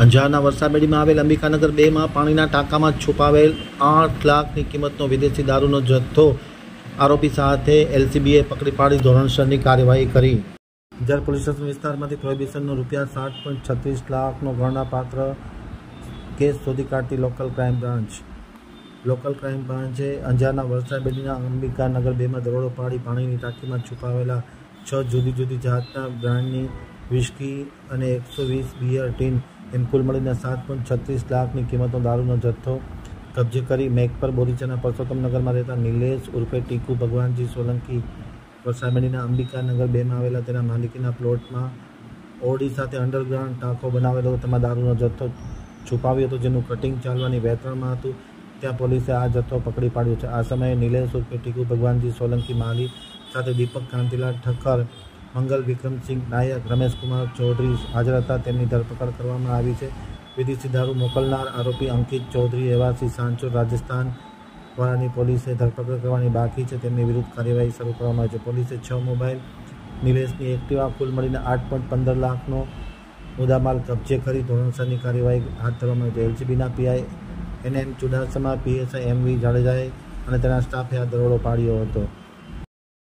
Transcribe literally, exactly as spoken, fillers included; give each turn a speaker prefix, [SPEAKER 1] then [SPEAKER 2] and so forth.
[SPEAKER 1] અંજારના વરસાબેડીમાં આવેલ અંબિકાનગર બે માં પાણીના ટાંકામાં છુપાવેલ આઠ લાખની કિંમતનો વિદેશી દારૂનો જથ્થો આરોપી સાથે એલસીબીએ પકડી પાડી ધોરણસરની કાર્યવાહી કરી। અંજાર પોલીસ સ્ટેશન વિસ્તારમાંથી પ્રોહિબિશનનો રૂપિયા સાત પોઈન્ટ છત્રીસ લાખનો ગણનાપાત્ર કેસ શોધી કાઢતી local crime branch local crime બ્રાન્ચે અંજારના વરસાબેડીના અંબિકાનગર બે માં દરોડો પાડી પાણીની ટાંકીમાં છુપાવેલા છ જુદી જુદી જાતના બ્રાન્ડની વિસ્કી અને એકસો વીસ બિયર ટીન એમ કુલ મળીને સાત પોઈન્ટ છત્રીસ લાખની કિંમતનો દારૂનો જથ્થો કબજે કરી મેઘપર બોરીચાના પરસોત્તમનગરમાં રહેતા નિલેશ ઉર્ફે ટીકુ ભગવાનજી સોલંકી વરસાબેડીના અંબિકાનગર બેમાં આવેલા તેના માલિકીના પ્લોટમાં ઓડી સાથે અંડરગ્રાઉન્ડ ટાંકો બનાવેલો હતો, તેમાં દારૂનો જથ્થો છુપાવ્યો હતો, જેનું કટિંગ ચાલવાની વેતરણમાં હતું। ત્યાં પોલીસે આ જથ્થો પકડી પાડ્યો છે। આ સમયે નિલેશ ઉર્ફે ટીકુ ભગવાનજી સોલંકી માલી સાથે દીપક કાંતિલાલ ઠક્કર, મંગલ વિક્રમસિંહ નાયક, રમેશકુમાર ચૌધરી હાજર હતા। તેમની ધરપકડ કરવામાં આવી છે। વિદેશી દારૂ મોકલનાર આરોપી અંકિત ચૌધરી રહેવાસી સાંચોર રાજસ્થાન વાળાની પોલીસે ધરપકડ કરવાની બાકી છે। તેમની વિરુદ્ધ કાર્યવાહી શરૂ કરવામાં આવી છે। પોલીસે છ મોબાઈલ, નિલેશની એક્ટિવા કુલ મળીને આઠ પોઈન્ટ પંદર લાખનો મુદ્દામાલ કબજે કરી ધોરણસરની કાર્યવાહી હાથ ધરવામાં આવી છે। એલસીબીના PI N M Chudasama, PSI M V જાડેજાએ અને તેના સ્ટાફે આ દરોડો પાડ્યો હતો।